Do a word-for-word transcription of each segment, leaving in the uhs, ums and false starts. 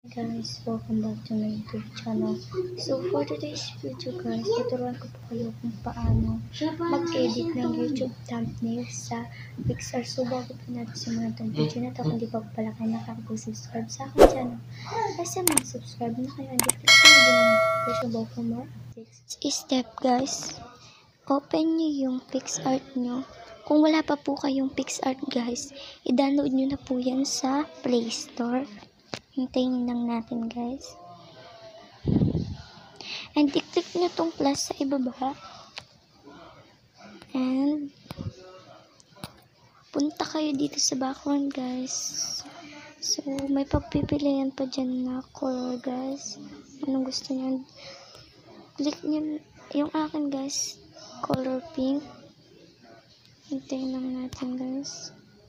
Guys, welcome back to my YouTube channel. So for today's video guys, tuturuan ko po kayo kung paano mag-edit ng YouTube thumbnail sa Pixar. So bago po natin simulan itong video na ito, kung di pa po pala kayo nakakapag-subscribe sa aking channel, kasi mag-subscribe na kayo and click na din ang notification bell for more updates. Step guys, open nyo yung PixArt nyo. Kung wala pa po kayong PixArt guys, i-download nyo na po yan sa Play Store. Hintayin lang natin guys. And i-click nyo tong plus sa ibaba. And punta kayo dito sa background guys. So may pagpipilian pa dyan na color guys. Anong gusto nyo? Click nyo yung akin guys. Color pink. Hintayin lang natin guys.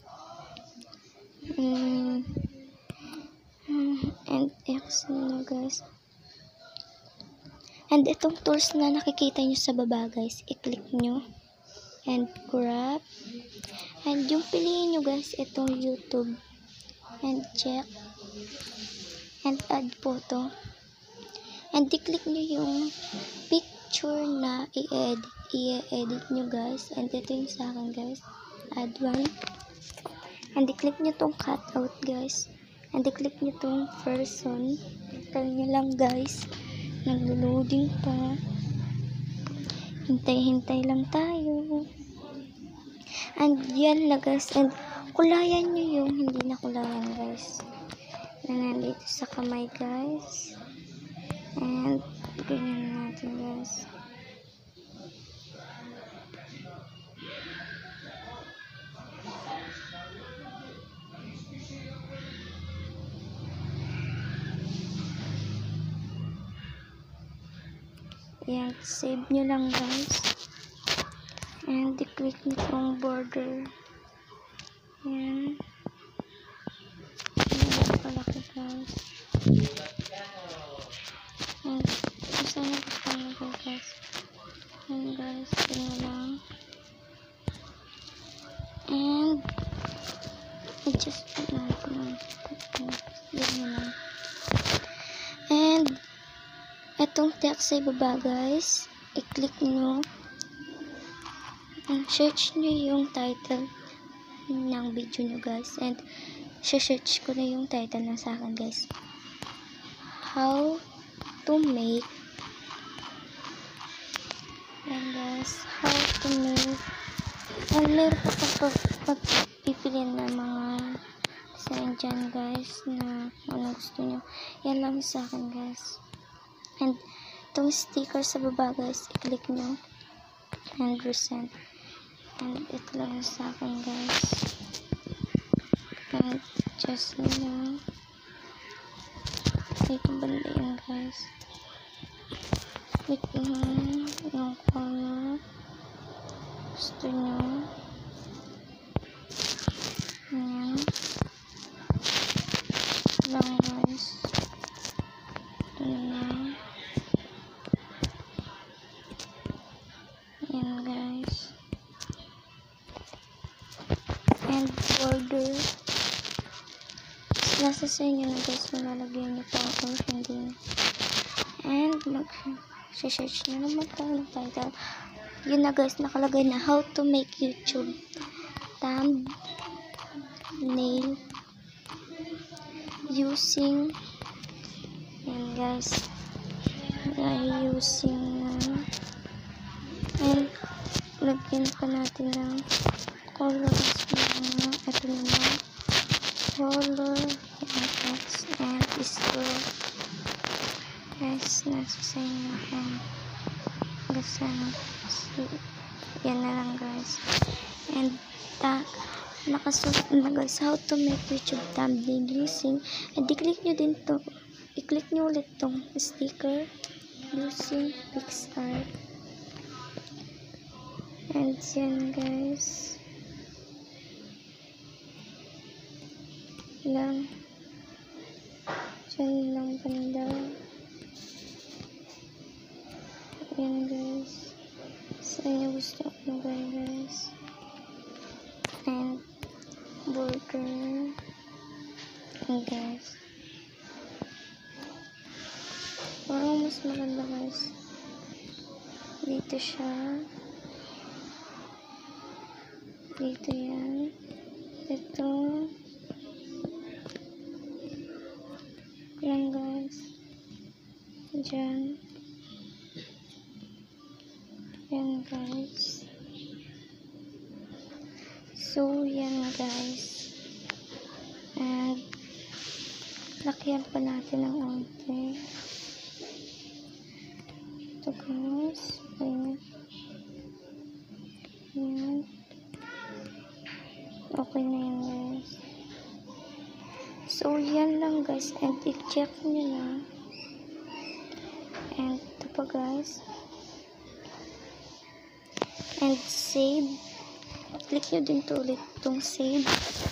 Hmm. And X nyo guys. And itong tools na nakikita nyo sa baba guys, i-click nyo and grab. And yung piliin nyo guys, itong YouTube and check and add photo. And i-click nyo yung picture na i-edit i-edit nyo guys. And ito yung sa akin guys, add one. And i-click nyo tong cutout guys. And i-click nyo itong person. Hintay nyo lang guys. Naglo-loading pa. Hintay-hintay lang tayo. And yan na guys. And kulayan nyo yung hindi na kulayan guys. Na nandito sa kamay guys. And ganyan natin guys. Yan, save nyo lang guys. And i-click nyo itong border. Yan. Yan, palaki guys. And kung saan na gusto nyo guys. Yan guys, yan lang. And adjust nyo lang. Yan lang. And itong text sa ibaba guys, i-click nyo and search nyo yung title ng video nyo guys. And search ko na yung title na sa akin guys, how to make and guys, how to make and meron pa pa pagpipilian na mga design dyan guys na ano gusto nyo. Yan lang sa akin guys. And itong sticker sa baba guys, i-click nyo and resend. And ito lang sa akin guys. And just nyo ito banda yan guys. Click nyo yung color gusto nyo. Ayan lang guys. Ito lang. Ayan guys. And border. Nasa sa inyo na guys kung lalagyan nyo pa or hindi. And mag-search nyo naman tayo ng title. Yun na guys, nakalagay na how to make YouTube thumbnail using yan guys. Ay, using uh, and lagyan pa natin ng colors na ito naman color text and scroll guys. Nasa sa inyo and gasa yan na lang guys. And ta nakasulat na guys how to make YouTube thumbnail using, and i-click nyo din to i-click nyo ulit tong sticker using PixArt. And yan guys lang dyan lang banda. Yan guys, sa inyo gusto mo guys. And border. And guys Mas maganda guys. Dito siya. Dito yan. Ito. Yan guys. Diyan. Yan guys. So, yan guys. And, lakyan pa natin ng onte. Ito guys. Ayan. Ayan. Okay na yan guys. So, yan lang guys. And, i-check nyo na. And, ito pa guys. And, save. Click nyo din to ulit itong save.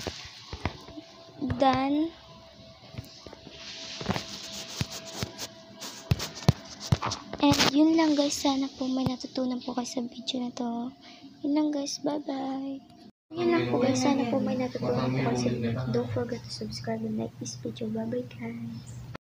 Done. And yun lang guys. Sana po may natutunan po kayo sa video na to. Yun lang guys. Bye bye. Yun lang po guys. Sana po may natutunan po kayo sa video. Don't forget to subscribe and like this video. Bye bye guys.